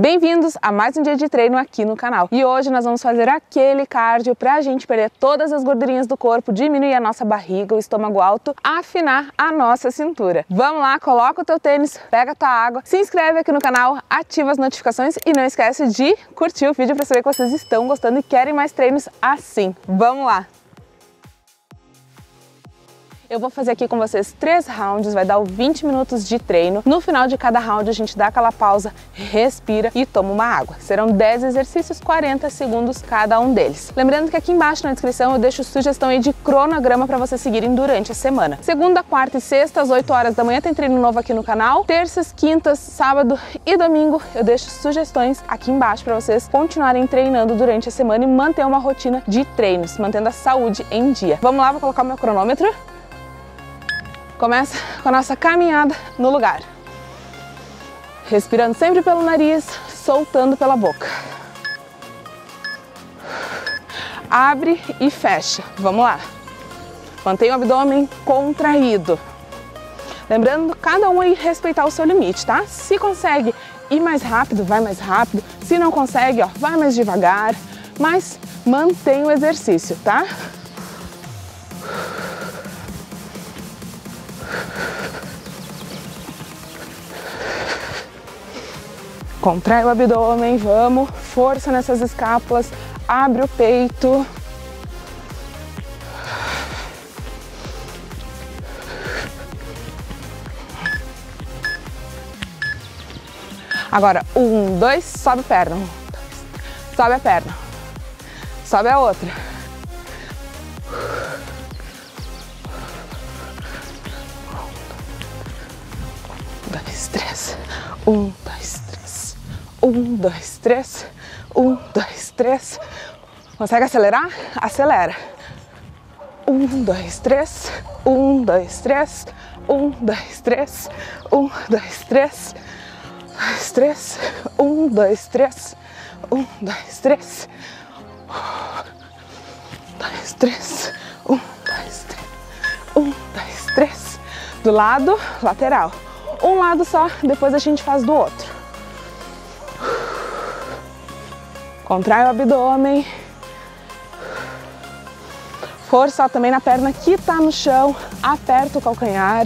Bem-vindos a mais um dia de treino aqui no canal. E hoje nós vamos fazer aquele cardio pra gente perder todas as gordurinhas do corpo, diminuir a nossa barriga, o estômago alto, afinar a nossa cintura. Vamos lá, coloca o teu tênis, pega a tua água, se inscreve aqui no canal, ativa as notificações e não esquece de curtir o vídeo para saber que vocês estão gostando e querem mais treinos assim. Vamos lá! Eu vou fazer aqui com vocês 3 rounds, vai dar 20 minutos de treino. No final de cada round a gente dá aquela pausa, respira e toma uma água. Serão 10 exercícios, 40 segundos cada um deles. Lembrando que aqui embaixo na descrição eu deixo sugestão aí de cronograma para vocês seguirem durante a semana. Segunda, quarta e sexta, às 8 horas da manhã tem treino novo aqui no canal. Terças, quintas, sábado e domingo eu deixo sugestões aqui embaixo para vocês continuarem treinando durante a semana e manter uma rotina de treinos, mantendo a saúde em dia. Vamos lá, vou colocar o meu cronômetro. Começa com a nossa caminhada no lugar. Respirando sempre pelo nariz, soltando pela boca. Abre e fecha. Vamos lá. Mantenha o abdômen contraído. Lembrando, cada um aí respeitar o seu limite, tá? Se consegue ir mais rápido, vai mais rápido. Se não consegue, ó, vai mais devagar. Mas mantenha o exercício, tá? Contrai o abdômen, vamos, força nessas escápulas, abre o peito. Agora, 1, 2, sobe a perna, 1, 2, sobe a perna, sobe a outra. 1, 2, 3, 1, 2, 3. 1, 2, 3, 1, 2, 3. Consegue acelerar? Acelera. 1, 2, 3, 1, 2, 3, 1, 2, 3, 1, 2, 3, 2, 3, 1, 2, 3, 1, 2, 3, 2, 3, 1, 2, 3, 1, 2, 3. Do lado, lateral. Um lado só, depois a gente faz do outro. Contrai o abdômen. Força também na perna que tá no chão. Aperta o calcanhar.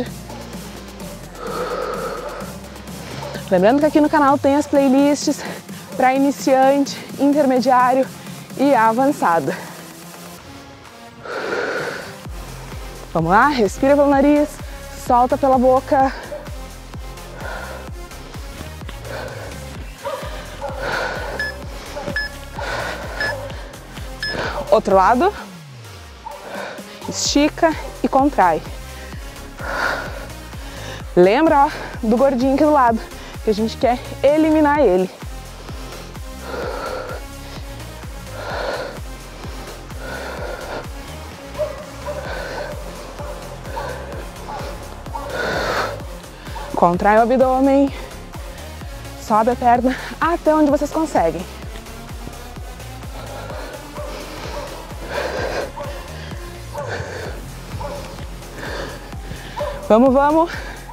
Lembrando que aqui no canal tem as playlists para iniciante, intermediário e avançado. Vamos lá, respira pelo nariz, solta pela boca. Outro lado, estica e contrai. Lembra, ó, do gordinho aqui do lado, que a gente quer eliminar ele. Contrai o abdômen, sobe a perna até onde vocês conseguem. Vamos, vamos.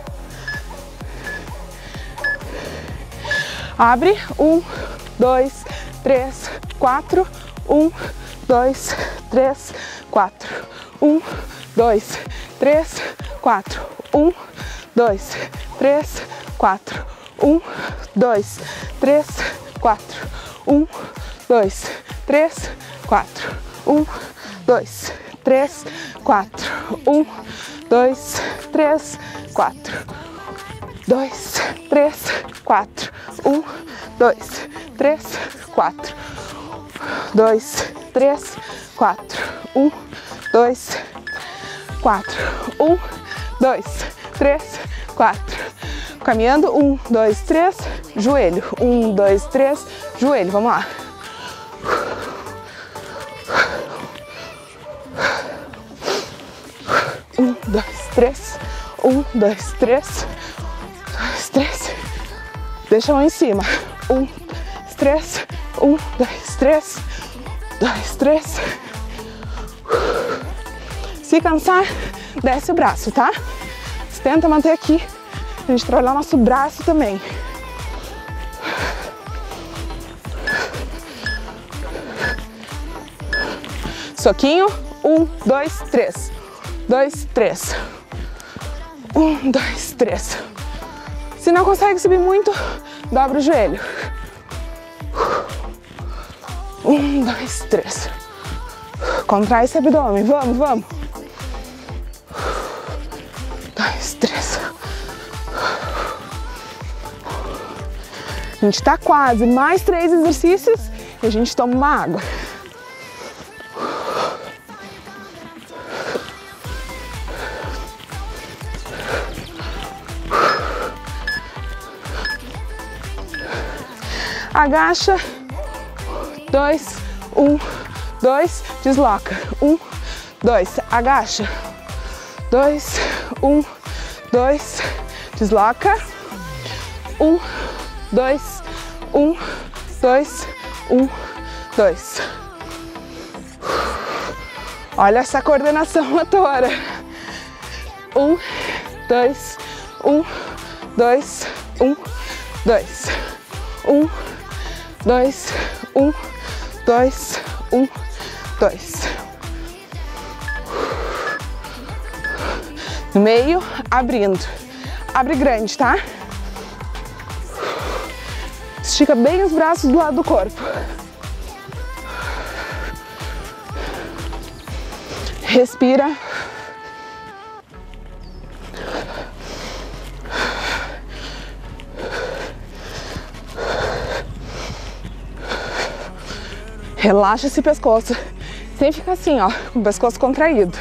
Abre. 1, 2, 3, 4. 1, 2, 3, 4. 1, 2, 3, 4. 1, 2, 3, 4. 1, 2, 3, 4. 1, 2, 3, 4. 1, 2, 3, 4. 1, 2, 3, 4. 2, 3, 4. 1, 2, 3, 4. 2, 3, 4. 1, 2, 4. 1, 2, 3, 4. Caminhando. 1, 2, 3, joelho. 1, 2, 3, joelho. Vamos lá. 1, 2, 3. 1, 2, 3. 2, 3. Deixa a mão em cima. 1, 3. 1, 2, 3. 2, 3. Se cansar, desce o braço, tá? Tenta manter aqui, a gente trabalhar o nosso braço também. Soquinho. 1, 2, 3. 2, 3. 1, 2, 3. Se não consegue subir muito, dobra o joelho. 1, 2, 3. Contrai esse abdômen. Vamos, vamos. 2, 3. A gente tá quase. Mais 3 exercícios e a gente toma uma água. Agacha. 2, 1, 2, desloca. 1, 2, agacha. 2, 1, 2, desloca. 1, 2, 1, 2, 1, 2. Olha essa coordenação motora. 1, 2, 1, 2, 1, 2. 1, 2, 1, 2, 1, 2. No meio, abrindo. Abre grande, tá? Estica bem os braços do lado do corpo. Respira. Relaxa esse pescoço, sem ficar assim, ó, com o pescoço contraído.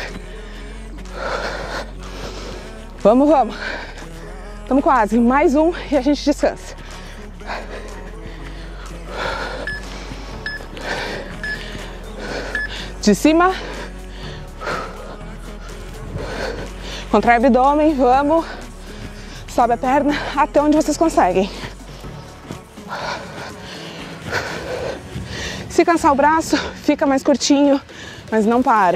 Vamos, vamos. Estamos quase. Mais um e a gente descansa. De cima. Contrai o abdômen, vamos. Sobe a perna até onde vocês conseguem. Se cansar o braço, fica mais curtinho, mas não para.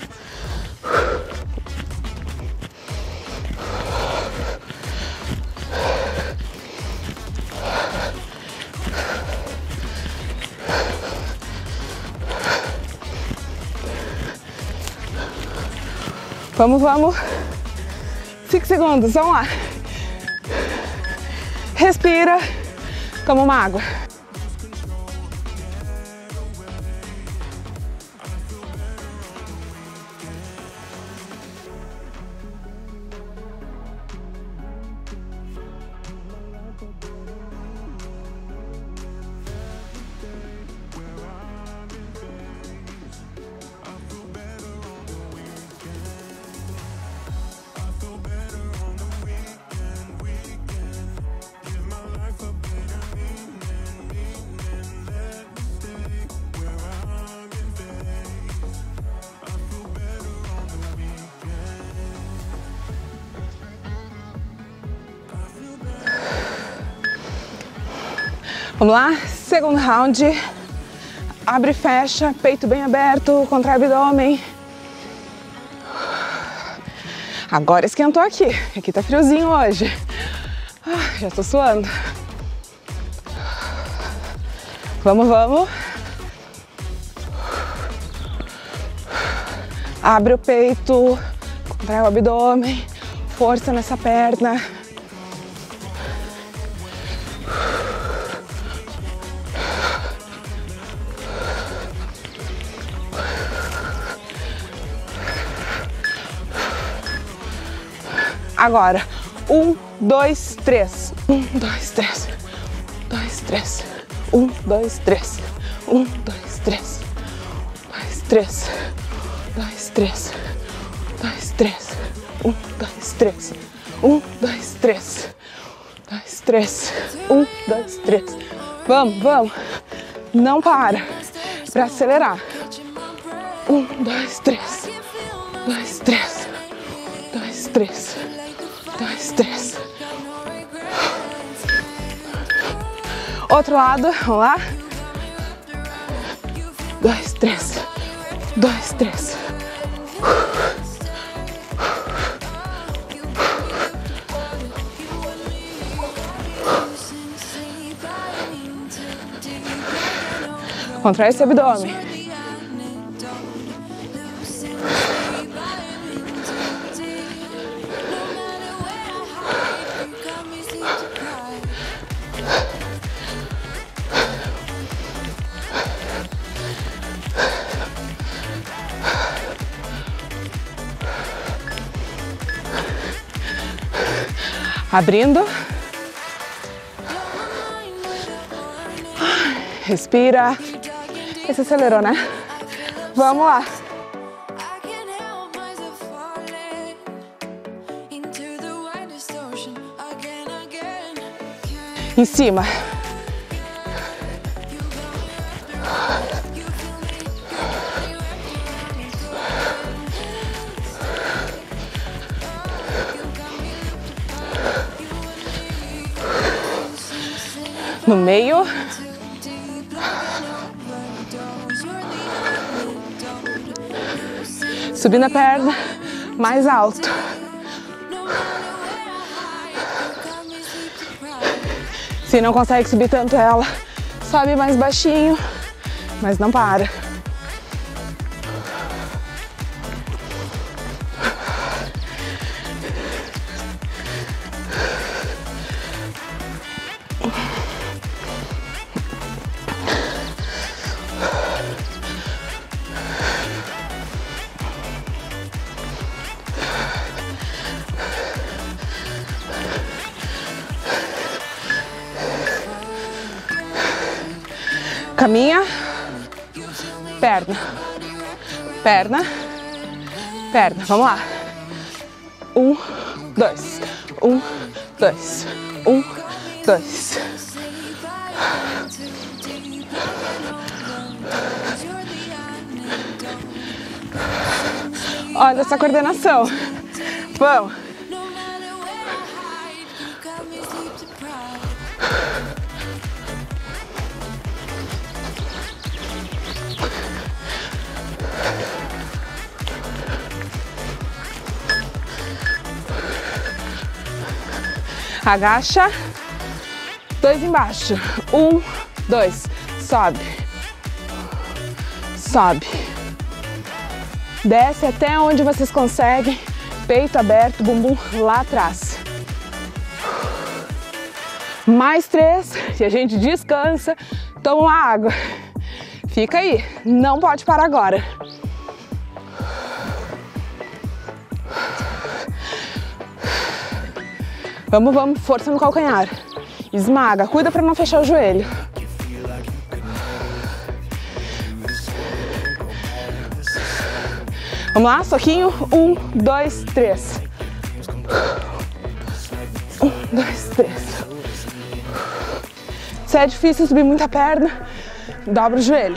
Vamos, vamos. 5 segundos, vamos lá. Respira, toma uma água. Vamos lá, segundo round. Abre e fecha, peito bem aberto, contrai o abdômen. Agora esquentou aqui. Aqui tá friozinho hoje. Já tô suando. Vamos, vamos. Abre o peito, contrai o abdômen, força nessa perna. Agora, 1, 2, 3. 1, 2, 3. 2, 3. 1, 2, 3. 1, 2, 3. 2, 3. 2, 3. 2, 3. 1, 2, 3. 1, 2, 3. 2, 3. 1, 2, 3. Vamos, vamos. Não para. Pra acelerar. 1, 2, 3. 2, 3. 2, 3. 2, 3. Outro lado, vamos lá. 2, 3. 2, 3. Contrai esse abdômen. Abrindo. Respira. Esse acelerou, né? Vamos lá. Em cima. No meio. Subindo a perna mais alto. Se não consegue subir tanto ela, sobe mais baixinho, mas não para. Caminha, perna, perna, perna. Vamos lá. 1, 2, 1, 2, 1, 2. Olha essa coordenação. Vamos. Agacha, 2 embaixo, 1, 2, sobe, sobe, desce até onde vocês conseguem, peito aberto, bumbum lá atrás, mais 3, e a gente descansa, toma uma água, fica aí, não pode parar agora. Vamos, vamos, força no calcanhar. Esmaga, cuida para não fechar o joelho. Vamos lá, soquinho. 1, 2, 3. 1, 2, 3. Se é difícil subir muita perna, dobra o joelho.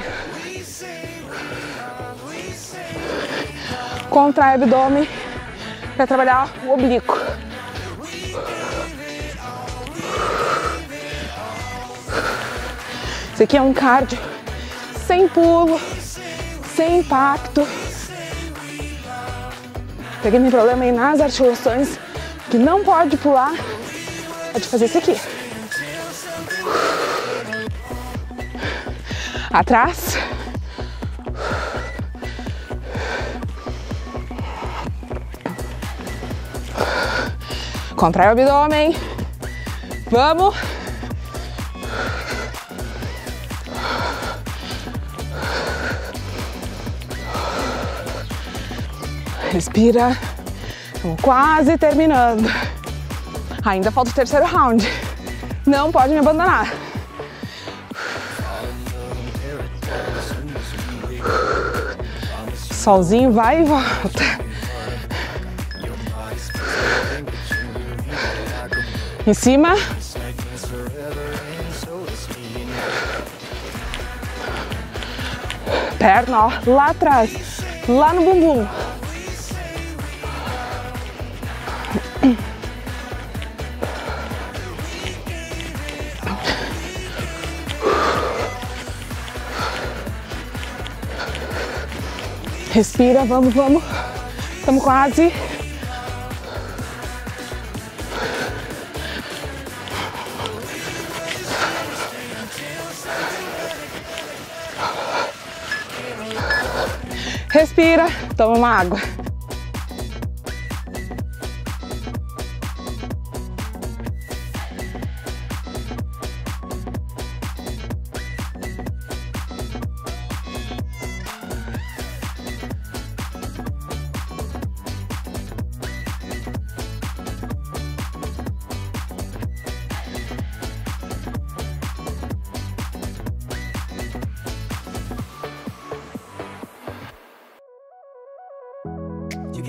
Contrai o abdômen para trabalhar o oblíquo. Esse aqui é um cardio sem pulo, sem impacto. Pra quem tem problema aí nas articulações, que não pode pular, pode fazer isso aqui. Atrás. Contrai o abdômen. Vamos. Respira. Estamos quase terminando. Ainda falta o terceiro round. Não pode me abandonar. Solzinho vai e volta. Em cima. Perna, ó, lá atrás. Lá no bumbum. Respira, vamos, vamos. Estamos quase. Respira, toma uma água.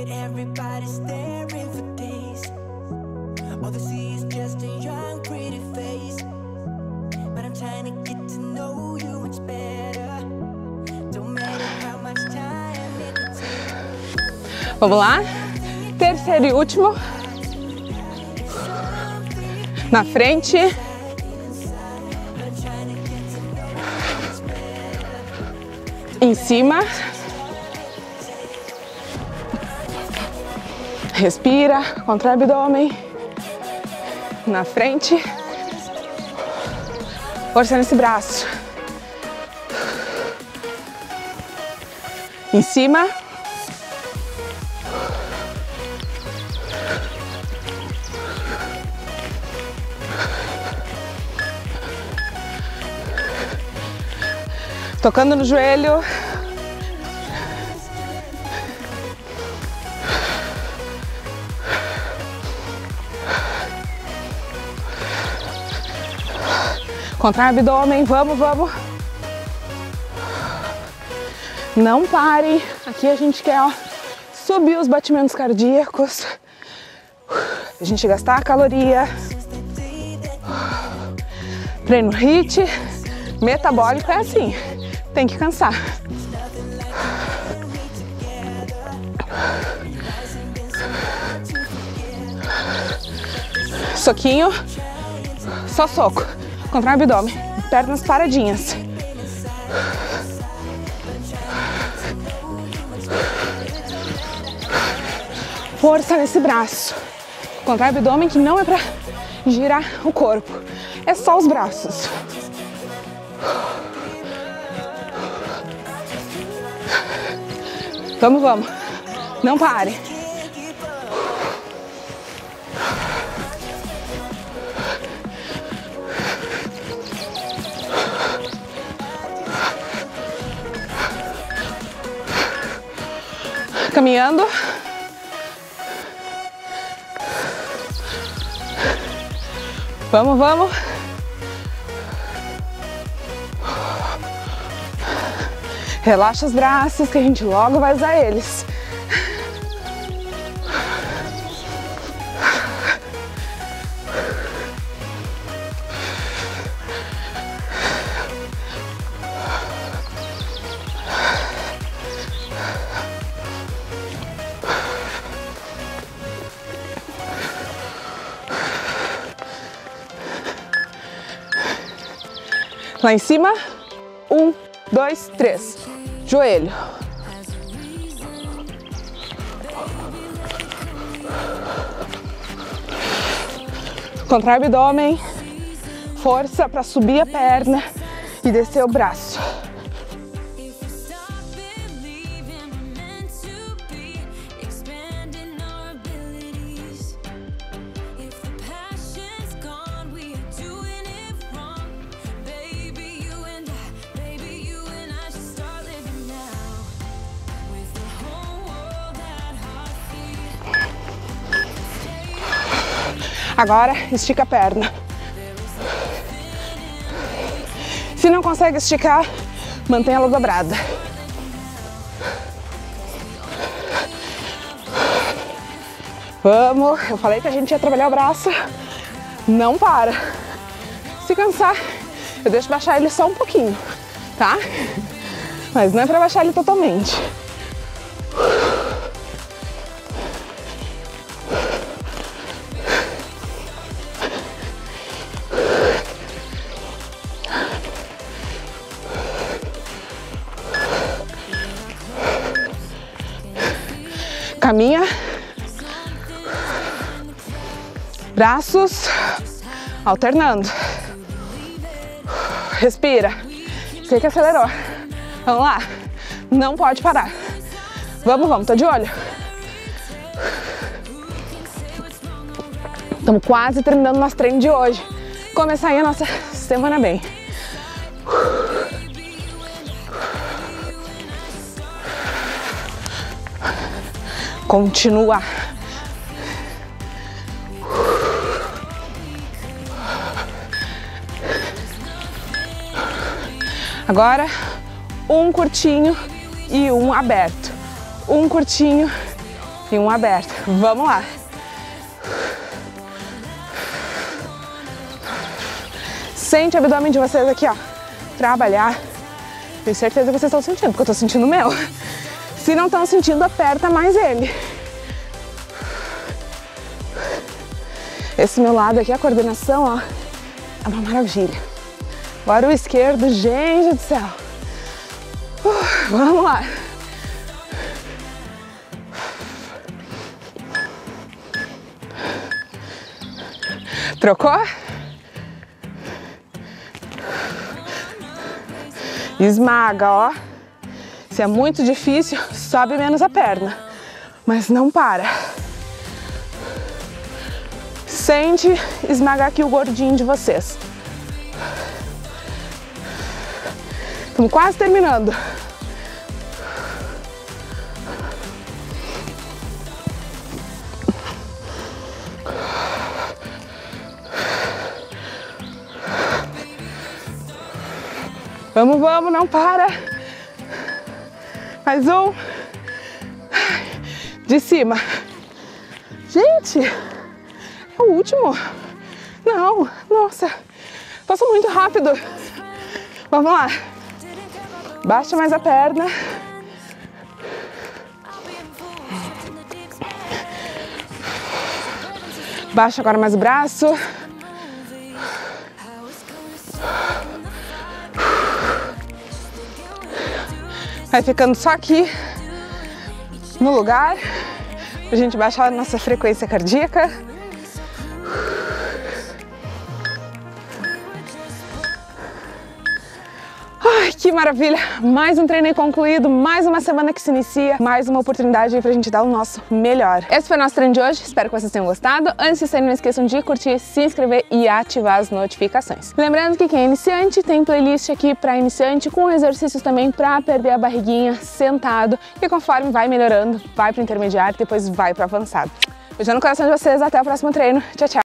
everybody's staring for days. All they see is just a young, pretty face. But I'm trying to get to know you much better. Don't matter how much time it takes. Vamos lá? Terceiro e último. Na frente. Em cima. Respira, contrai o abdômen. Na frente. Força nesse braço. Em cima. Tocando no joelho. Contrai o abdômen, vamos, vamos. Não pare. Aqui a gente quer, ó, subir os batimentos cardíacos. A gente gastar a caloria. Treino HIIT metabólico é assim. Tem que cansar. Soquinho. Só soco. Contrai o abdômen. Pernas paradinhas. Força nesse braço. Contrai o abdômen, que não é pra girar o corpo. É só os braços. Vamos, vamos. Não pare. Caminhando. Vamos, vamos. Relaxa os braços que a gente logo vai usar eles. Lá em cima, 1, 2, 3. Joelho. Contrai o abdômen. Força para subir a perna e descer o braço. Agora, estica a perna. Se não consegue esticar, mantenha ela dobrada. Vamos, eu falei que a gente ia trabalhar o braço. Não para. Se cansar, eu deixo baixar ele só um pouquinho, tá? Mas não é pra baixar ele totalmente. Caminha, braços alternando, respira, sei que acelerou, vamos lá, não pode parar, vamos, vamos, tô de olho, estamos quase terminando nosso treino de hoje, começar aí a nossa semana bem. Continua. Agora, um curtinho e um aberto. Um curtinho e um aberto. Vamos lá. Sente o abdômen de vocês aqui, ó. Trabalhar. Tenho certeza que vocês estão sentindo, porque eu tô sentindo o meu. Se não estão sentindo, aperta mais ele. Esse meu lado aqui, a coordenação, ó, é uma maravilha. Agora o esquerdo, gente do céu. Vamos lá. Trocou? Esmaga, ó. Se é muito difícil, sobe menos a perna, mas não para. Sente esmagar aqui o gordinho de vocês. Estamos quase terminando. Vamos, vamos, não para. Mais um. De cima. Gente, é o último. Não, nossa. Passou muito rápido. Vamos lá. Baixa mais a perna. Baixa agora mais o braço. Vai ficando só aqui no lugar, pra gente baixar a nossa frequência cardíaca. Ai, que maravilha! Mais um treino aí concluído, mais uma semana que se inicia, mais uma oportunidade aí pra gente dar o nosso melhor. Esse foi o nosso treino de hoje, espero que vocês tenham gostado. Antes de sair, não esqueçam de curtir, se inscrever e ativar as notificações. Lembrando que quem é iniciante tem playlist aqui pra iniciante, com exercícios também pra perder a barriguinha sentado, e conforme vai melhorando, vai pro intermediário e depois vai pro avançado. Beijão no coração de vocês, até o próximo treino. Tchau, tchau!